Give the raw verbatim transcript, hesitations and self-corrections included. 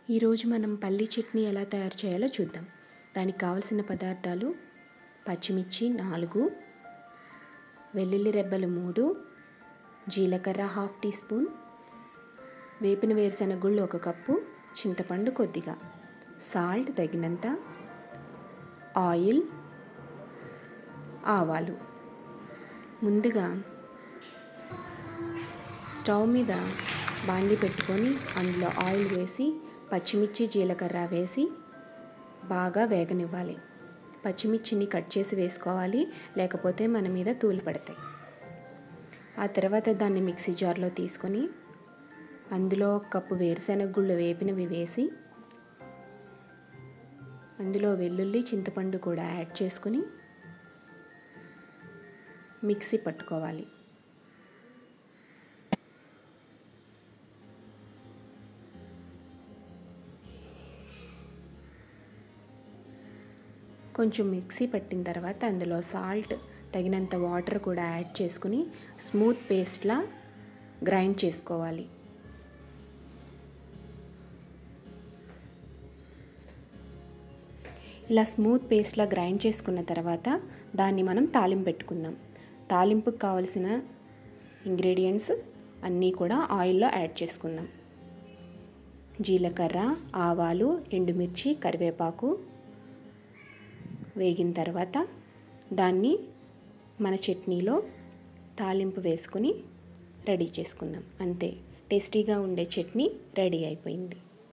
ఈరోజు మనం పల్లి చట్నీ ఎలా తయారు చేయాలో చూద్దాం. దానికి కావలసిన పదార్థాలు: పచ్చిమిర్చి నాలుగు, వెల్లుల్లి రెబ్బలు మూడు, జీలకర్ర హాఫ్ టీ స్పూన్, వేపిన వేరుశెనగ గుళ్ళు ఒక కప్పు, చింతపండు కొద్దిగా, సాల్ట్ తగినంత, ఆయిల్, ఆవాలు. ముందుగా స్టవ్ మీద బాండి పెట్టుకొని అందులో ఆయిల్ వేసి పచ్చిమిర్చి జీలకర్ర వేసి బాగా వేగనివ్వాలి. పచ్చిమిర్చిని కట్ చేసి వేసుకోవాలి, లేకపోతే మన మీద తూలు పడతాయి. ఆ తర్వాత దాన్ని మిక్సీ జార్లో తీసుకొని అందులో ఒక కప్పు వేరుశెనగ గుళ్ళు వేపినవి వేసి అందులో వెల్లుల్లి చింతపండు కూడా యాడ్ చేసుకుని మిక్సీ పట్టుకోవాలి. కొంచెం మిక్సీ పట్టిన తర్వాత అందులో సాల్ట్ తగినంత వాటర్ కూడా యాడ్ చేసుకుని స్మూత్ పేస్ట్లా గ్రైండ్ చేసుకోవాలి. ఇలా స్మూత్ పేస్ట్లా గ్రైండ్ చేసుకున్న తర్వాత దాన్ని మనం తాలింపు పెట్టుకుందాం. తాలింపుకి కావలసిన ఇంగ్రీడియంట్స్ అన్నీ కూడా ఆయిల్లో యాడ్ చేసుకుందాం. జీలకర్ర, ఆవాలు, ఎండుమిర్చి, కరివేపాకు వేగిన తర్వాత దాన్ని మన చట్నీలో తాలింపు వేసుకుని రెడీ చేసుకుందాం. అంతే, టేస్టీగా ఉండే చట్నీ రెడీ అయిపోయింది.